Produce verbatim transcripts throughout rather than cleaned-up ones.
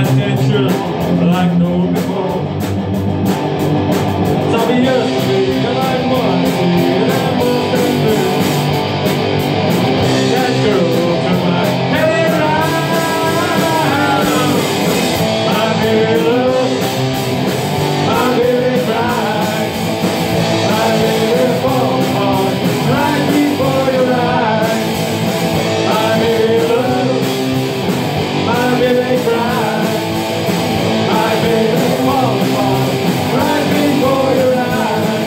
my attention like no before. It's obvious to me and I want to see and I must admit that girl took my head around. My baby love, my baby cry, my baby fall apart right before your eyes. My baby love, my baby cry, my baby fall apart right before your eyes.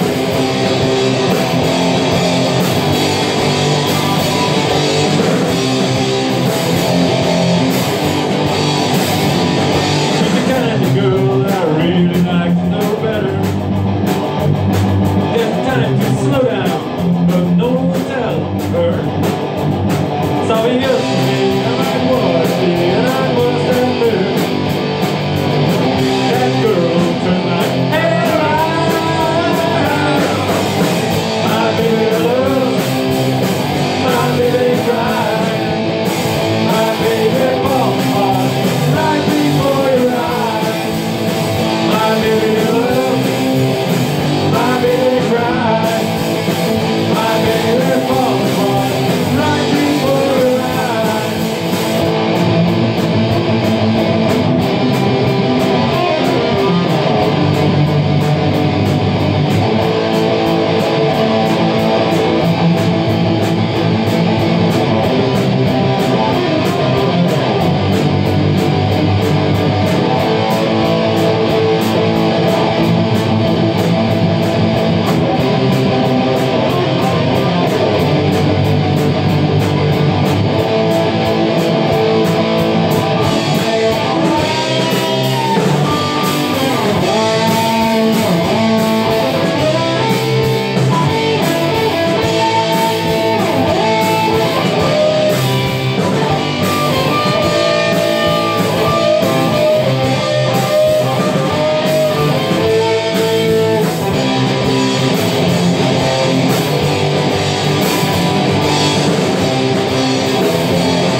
She's the kind of girl that I really like to know better. There's time to slow down, but no one tell her. It's obvious to me and I want to see and I must admit that girl turned my head around. My baby love, my baby cry, my baby fall apart right before your eyes. My baby love, my baby cry, my baby fall apart right before your eyes.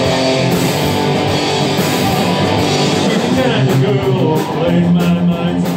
Girl plays my mind